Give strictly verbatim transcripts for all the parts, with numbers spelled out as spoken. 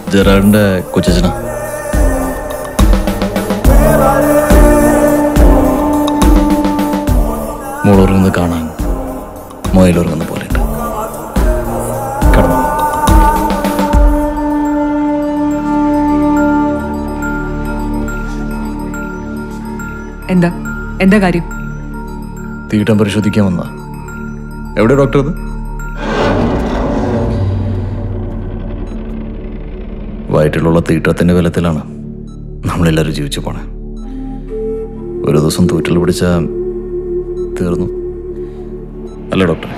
ജെറാഡിന്റെ കൊച്ചച്ഛനാ. മോളുറങ്ങുന്നത് കാണാൻ മൊയിലുറങ്ങുന്ന പോലെ ഉണ്ട്. കടന്നു. എന്താ എന്താ കാര്യം? തീട്ടം പരിശോധിക്കാൻ വന്ന. എവിടെ ഡോക്ടർ? അത് വയറ്റിലുള്ള തീട്ടത്തിന്റെ ബലത്തിലാണ് നമ്മളെല്ലാവരും ജീവിച്ചു പോണേ. ഒരു ദിവസം തൂറ്റൽ പിടിച്ച തീർന്നു അല്ല ഡോക്ടർ?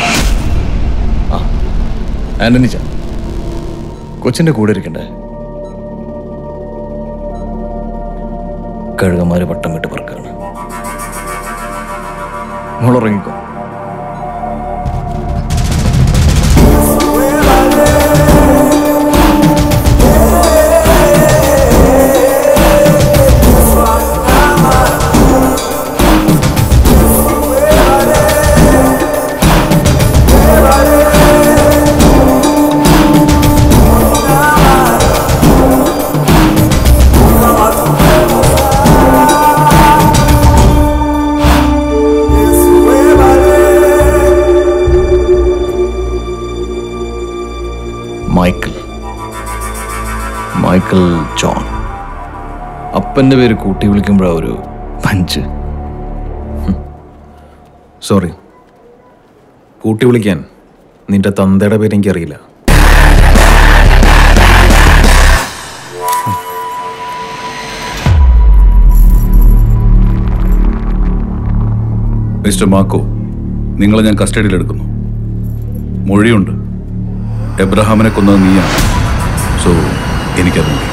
ആ ആന്റണി ചാ, കൊച്ചിന്റെ കൂടെ ഇരിക്കണ്ടേ? കഴുകന്മാര് വട്ടം വിട്ട് പറക്കാണ്. മോളുറങ്ങിക്കോ. Michael Michael John. അപ്പൻ്റെ പേര് കൂട്ടി വിളിക്കുമ്പോഴാ ഒരു പഞ്ച്. സോറി, കൂട്ടി വിളിക്കാൻ നിന്റെ തന്തയുടെ പേര് എനിക്കറിയില്ല. മിസ്റ്റർ മാക്കോ, നിങ്ങളെ ഞാൻ കസ്റ്റഡിയിലെടുക്കുന്നു. മൊഴിയുണ്ട്. എബ്രഹാമിനെ കൊന്നത് നീയാണ്. സോ എനിക്കത് മതി.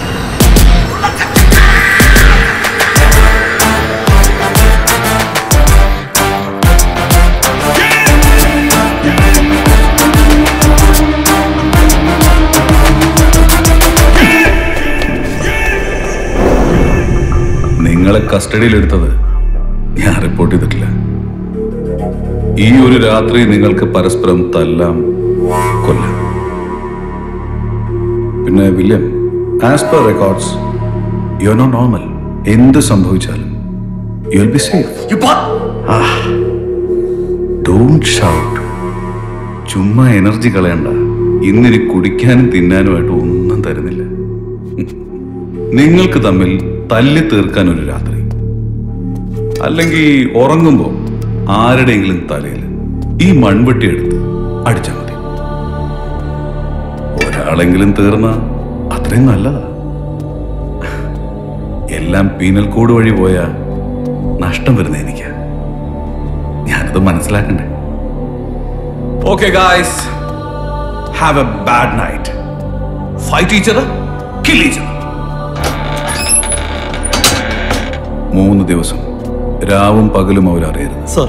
നിങ്ങളെ കസ്റ്റഡിയിലെടുത്തത് ഞാൻ റിപ്പോർട്ട് ചെയ്തിട്ടില്ല. ഈ ഒരു രാത്രി നിങ്ങൾക്ക് പരസ്പരം തല്ലാം കൊല്ലാം. പിന്നെ William, as per records you are not normal. എന്ത് സംഭവിച്ചാലും you will be safe. Don't shout. ചുമ്മാ എനർജി കളയണ്ട. ഇന്നിനി കുടിക്കാനും തിന്നാനുമായിട്ട് ഒന്നും തരുന്നില്ല. നിങ്ങൾക്ക് തമ്മിൽ തല്ലി തീർക്കാൻ ഒരു രാത്രി, അല്ലെങ്കിൽ ഉറങ്ങുമ്പോൾ ആരുടെയെങ്കിലും തലയിൽ ഈ മൺവെട്ടി എടുത്ത് അടിച്ചാൽ മതി. ഒരാളെങ്കിലും തീർന്ന അത്രയും നല്ലതാ. എല്ലാം പീനൽ കോഡ് വഴി പോയാ നഷ്ടം വരുന്ന എനിക്ക്. ഞാനത് മനസ്സിലാക്കണ്ടേ? Okay guys, have a bad night. Fight each other, kill each other. മൂന്ന് ദിവസം രാവും പകലും അവരറിയരുത്. സർ.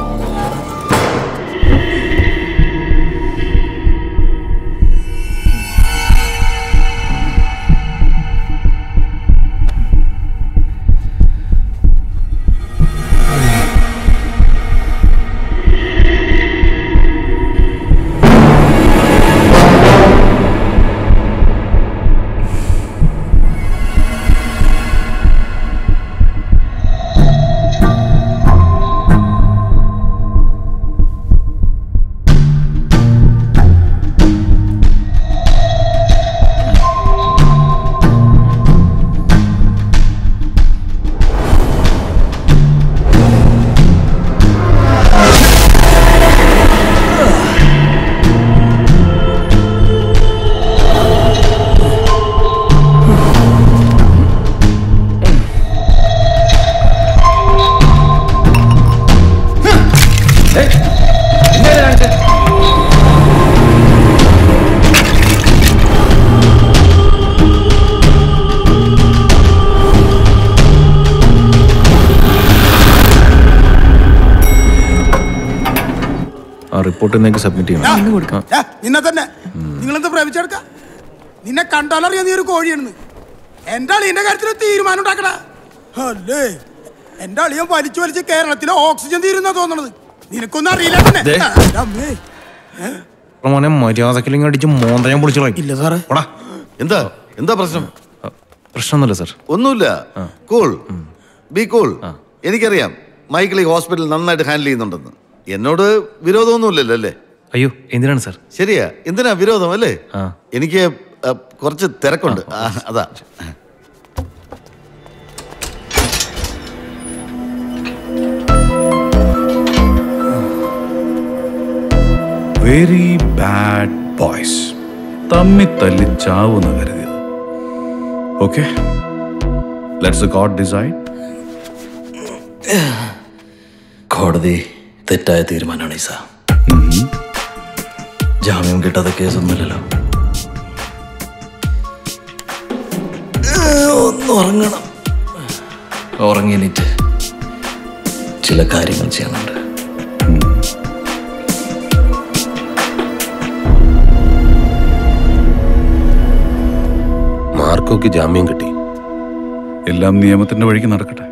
റിപ്പോർട്ട് നിങ്ങൾക്ക് സബ്മിറ്റ് ചെയ്യണം. നിന്നെ തന്നെ നിങ്ങളെന്താ പ്രേമിച്ചെടുക്ക? നിന്നെ കണ്ടാലറിയാ നീ ഒരു കോഴിയാണെന്ന്. എന്റെ അളിയന്റെ കാര്യത്തിൽ തീരുമാനം ഉണ്ടാക്കണ അല്ലേ? എന്റെ അളിയൻ വലിച്ചു വലിച്ച് കേരളത്തിലെ ഓക്സിജൻ തീരുന്ന തോന്നണത്. നിനക്കൊന്നും അറിയില്ല. മോനെ മര്യാദക്കില്ലെങ്കിൽ അടിച്ച് മോന്ത ഞാൻ പൊളിച്ചോളാം. ഇല്ല സാറേ. എന്താ എന്താ പ്രശ്നം? പ്രശ്നമൊന്നുമില്ല സാർ. ഒന്നുമില്ല. Cool, be cool. എനിക്കറിയാം മൈക്കിൾ ഈ ഹോസ്പിറ്റൽ നന്നായിട്ട് ഹാൻഡിൽ ചെയ്യുന്നുണ്ടെന്ന്. എന്നോട് വിരോധമൊന്നുമില്ലല്ലോ അല്ലേ? അയ്യോ, എന്തിനാണ് സാർ? ശരിയാ, എന്തിനാ വിരോധം അല്ലേ? എനിക്ക് കുറച്ച് തിരക്കുണ്ട്, അതാ. Very bad boys. തമ്മി തല്ലി ചാവെന്ന് കരുതിയത്. Okay, let's the court decide. കോടതി തെറ്റായ തീരുമാനമാണ് ഈസ. ജാമ്യം കിട്ടാത്ത കേസൊന്നുമില്ലല്ലോ. ഒന്ന് ഉറങ്ങണം. ഉറങ്ങി എണീറ്റ് ചില കാര്യങ്ങൾ ചെയ്യാനുണ്ട്. മാർക്കോക്ക് ജാമ്യം കിട്ടി. എല്ലാം നിയമത്തിന്റെ വഴിക്ക് നടക്കട്ടെ.